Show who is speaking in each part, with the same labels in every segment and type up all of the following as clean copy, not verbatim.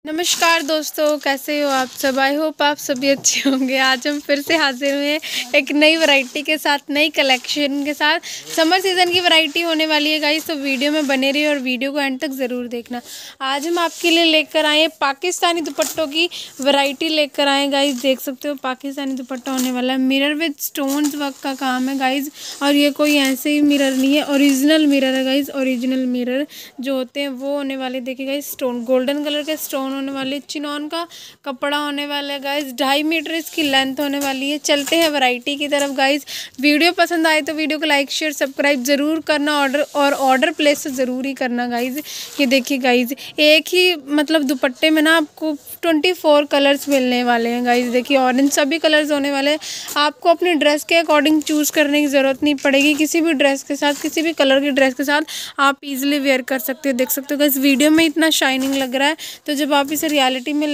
Speaker 1: नमस्कार दोस्तों, कैसे हो आप सब। आई होप आप सभी अच्छे होंगे। आज हम फिर से हाजिर हुए हैं एक नई वैरायटी के साथ, नई कलेक्शन के साथ। समर सीज़न की वैरायटी होने वाली है गाइस, तो वीडियो में बने रहिए और वीडियो को एंड तक ज़रूर देखना। आज हम आपके लिए लेकर आए हैं पाकिस्तानी दुपट्टों की वैरायटी लेकर आए गाइस। देख सकते हो पाकिस्तानी दुपट्टा होने वाला है, मिरर विद स्टोन्स वर्क का काम है गाइस। और ये कोई ऐसे ही मिरर नहीं है, ओरिजिनल मिरर है गाइस। ओरिजिनल मिरर जो होते हैं वो होने वाले, देखिए गाइस, स्टोन गोल्डन कलर के स्टोन होने वाले, चिनॉन का कपड़ा होने वाला है गाइस। 2.5 मीटर इसकी लेंथ होने वाली है। चलते हैं वैरायटी की तरफ गाइस। वीडियो पसंद आए तो वीडियो को लाइक शेयर सब्सक्राइब जरूर करना, ऑर्डर प्लेस तो ज़रूर ही करना गाइस। ये देखिए गाइस, एक ही मतलब दुपट्टे में ना आपको 24 कलर्स मिलने वाले हैं गाइस। देखिए ऑरेंज सभी कलर्स होने वाले हैं। आपको अपनी ड्रेस के अकॉर्डिंग चूज़ करने की ज़रूरत नहीं पड़ेगी। किसी भी ड्रेस के साथ, किसी भी कलर की ड्रेस के साथ आप इजीली वेयर कर सकते हो। देख सकते हो गाइस, वीडियो में इतना शाइनिंग लग रहा है, तो जब आप इसे रियलिटी में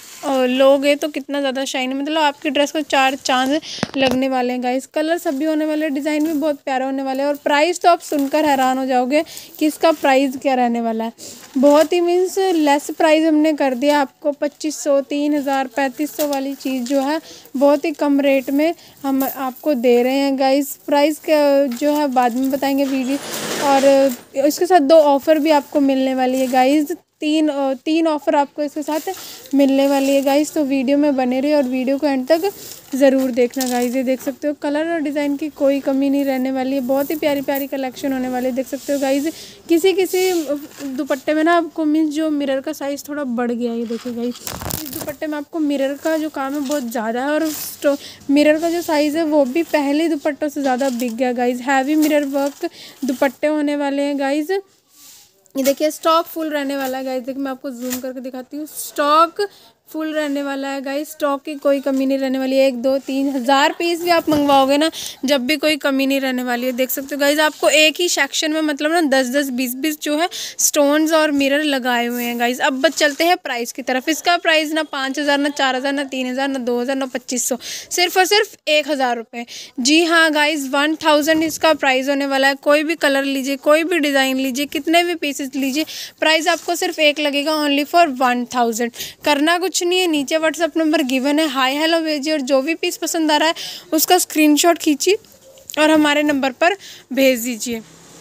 Speaker 1: लोगे तो कितना ज़्यादा शाइनिंग, मतलब आपकी ड्रेस को 4 चांद लगने वाले हैं गाइस। कलर सभी होने वाले, डिज़ाइन भी बहुत प्यारा होने वाले हैं। और प्राइस तो आप सुनकर हैरान हो जाओगे कि इसका प्राइस क्या रहने वाला है। बहुत ही मीन्स लेस प्राइस हमने कर दिया आपको। 2500, 3000, 3500 वाली चीज़ जो है बहुत ही कम रेट में हम आपको दे रहे हैं गाइस। प्राइस जो है बाद में बताएंगे वीडियो। और इसके साथ 2 ऑफ़र भी आपको मिलने वाली है गाइस। तीन ऑफ़र आपको इसके साथ मिलने वाली है गाइस। तो वीडियो में बने रहिए और वीडियो को एंड तक ज़रूर देखना गाइस। ये देख सकते हो कलर और डिज़ाइन की कोई कमी नहीं रहने वाली है। बहुत ही प्यारी प्यारी कलेक्शन होने वाली है। देख सकते हो गाइस, किसी किसी दुपट्टे में ना आपको मीन्स जो मिरर का साइज़ थोड़ा बढ़ गया है। ये देखिए गाइस, इस दुपट्टे में आपको मिरर का जो काम है बहुत ज़्यादा है। और मिरर का जो साइज़ है वो भी पहले दुपट्टों से ज़्यादा बिग गया गाइस। हैवी मिरर वर्क दुपट्टे होने वाले हैं गाइस। ये देखिए स्टॉक फुल रहने वाला है गाइस। देखिए मैं आपको जूम करके दिखाती हूँ, स्टॉक फुल रहने वाला है गाइस। स्टॉक की कोई कमी नहीं रहने वाली है। 1, 2, 3 हज़ार पीस भी आप मंगवाओगे ना, जब भी कोई कमी नहीं रहने वाली है। देख सकते हो गाइस, आपको एक ही सेक्शन में मतलब ना 10-10, 20-20 जो है स्टोन्स और मिरर लगाए हुए हैं गाइस। अब बस चलते हैं प्राइस की तरफ। इसका प्राइस ना 5000, ना 4000, ना 3000, ना 2000, ना 2500, सिर्फ और सिर्फ 1000 रुपये। जी हाँ गाइस, 1000 इसका प्राइस होने वाला है। कोई भी कलर लीजिए, कोई भी डिज़ाइन लीजिए, कितने भी पीसेस लीजिए, प्राइस आपको सिर्फ एक लगेगा, ओनली फॉर 1000। करना कुछ नहीं है, नीचे व्हाट्सअप नंबर गिवन है, हाय हेलो भेजिए और जो भी पीस पसंद आ रहा है उसका स्क्रीनशॉट खींचिए और हमारे नंबर पर भेज दीजिए।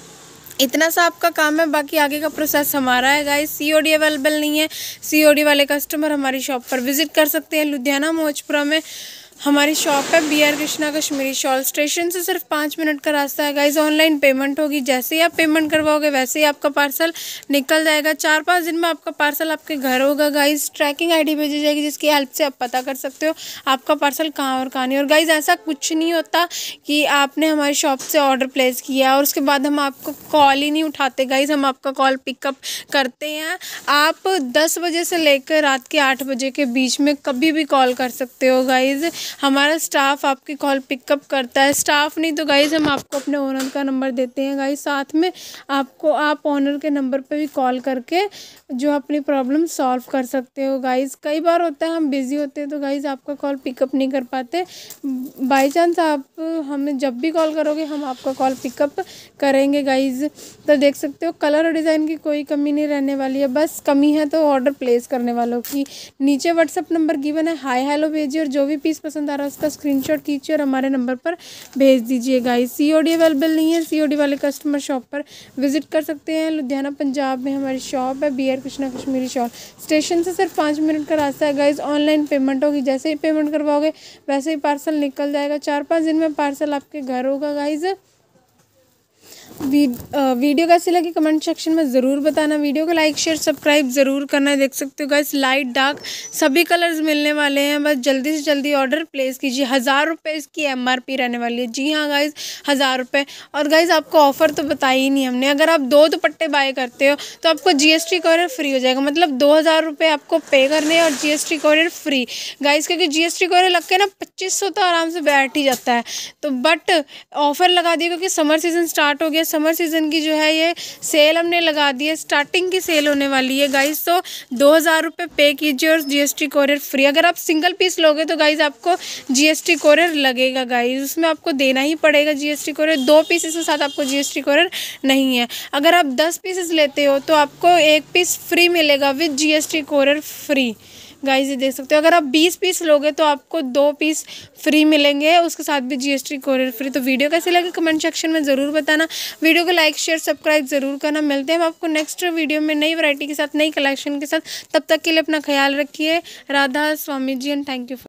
Speaker 1: इतना सा आपका काम है, बाकी आगे का प्रोसेस हमारा है गाइस। सीओडी अवेलेबल नहीं है। सीओडी वाले कस्टमर हमारी शॉप पर विजिट कर सकते हैं। लुधियाना मोचपुरा में हमारी शॉप है। BR Krishna Kashmiri shawl. Station से सिर्फ 5 मिनट का रास्ता है गाइस। ऑनलाइन पेमेंट होगी, जैसे ही आप पेमेंट करवाओगे वैसे ही आपका पार्सल निकल जाएगा। 4-5 दिन में आपका पार्सल आपके घर होगा गाइस। ट्रैकिंग ID भेजी जाएगी, जिसकी हेल्प से आप पता कर सकते हो आपका पार्सल कहाँ और कहाँ नहीं। और गाइस ऐसा कुछ नहीं होता कि आपने हमारी शॉप से ऑर्डर प्लेस किया और उसके बाद हम आपको कॉल ही नहीं उठाते गाइस। हम आपका कॉल पिकअप करते हैं। आप 10 बजे से लेकर रात के 8 बजे के बीच में कभी भी कॉल कर सकते हो गाइस। हमारा स्टाफ आपकी कॉल पिकअप करता है। स्टाफ नहीं तो गाइस हम आपको अपने ओनर का नंबर देते हैं गाइस। साथ में आपको आप ओनर के नंबर पे भी कॉल करके जो अपनी प्रॉब्लम सॉल्व कर सकते हो गाइस। कई बार होता है हम बिज़ी होते हैं तो गाइस आपका कॉल पिकअप नहीं कर पाते। बाई चांस आप हमें जब भी कॉल करोगे हम आपका कॉल पिकअप करेंगे गाइस। तो देख सकते हो कलर और डिज़ाइन की कोई कमी नहीं रहने वाली है। बस कमी है तो ऑर्डर प्लेस करने वालों की। नीचे व्हाट्सअप नंबर गिवन है, हाय हेलो भेजिए और जो भी पीस पसंद आ रहा है उसका स्क्रीनशॉट कीजिए और हमारे नंबर पर भेज दीजिए गाइस। सीओडी अवेलेबल नहीं है। सीओडी वाले कस्टमर शॉप पर विजिट कर सकते हैं। लुधियाना पंजाब में हमारी शॉप है, BR Krishna Kashmiri shawl. Station से सिर्फ 5 मिनट का रास्ता है गाइस। ऑनलाइन पेमेंट होगी, जैसे ही पेमेंट करवाओगे वैसे ही पार्सल निकल जाएगा। 4-5 दिन में पार्सल आपके घर होगा गाइस। वीडियो कैसी लगी कमेंट सेक्शन में ज़रूर बताना। वीडियो को लाइक शेयर सब्सक्राइब ज़रूर करना है। देख सकते हो गाइस, लाइट डार्क सभी कलर्स मिलने वाले हैं। बस जल्दी से जल्दी ऑर्डर प्लेस कीजिए। 1000 रुपये इसकी MRP रहने वाली है। जी हाँ गाइस, 1000 रुपये। और गाइस आपको ऑफ़र तो बताई ही नहीं हमने। अगर आप 2 दुपट्टे बाय करते हो तो आपको GST कोरियर फ्री हो जाएगा। मतलब 2000 रुपये आपको पे करने और GST कोरियर फ्री गाइस। क्योंकि GST कोरियर लग के ना 2500 तो आराम से बैठ ही जाता है। तो बट ऑफ़र लगा दिया क्योंकि समर सीज़न स्टार्ट हो गया। समर सीज़न की जो है ये सेल हमने लगा दी है, स्टार्टिंग की सेल होने वाली है गाइस। तो 2000 रुपये पे कीजिए और जीएसटी कोरियर फ्री। अगर आप सिंगल पीस लोगे तो गाइस आपको जीएसटी कोरियर लगेगा गाइस, उसमें आपको देना ही पड़ेगा जीएसटी कोरियर। 2 पीसेस के साथ आपको जीएसटी कोरियर नहीं है। अगर आप 10 पीसेस लेते हो तो आपको 1 पीस फ्री मिलेगा with GST courier free guys, ये देख सकते हो। अगर आप 20 पीस लोगे तो आपको 2 पीस फ्री मिलेंगे, उसके साथ भी जीएसटी कोरियर फ्री। तो वीडियो कैसे लगे कमेंट सेक्शन में ज़रूर बताना। वीडियो को लाइक शेयर सब्सक्राइब ज़रूर करना। मिलते हैं हम आपको नेक्स्ट वीडियो में नई वैरायटी के साथ, नई कलेक्शन के साथ। तब तक के लिए अपना ख्याल रखिए। Radha Swami ji and thank you.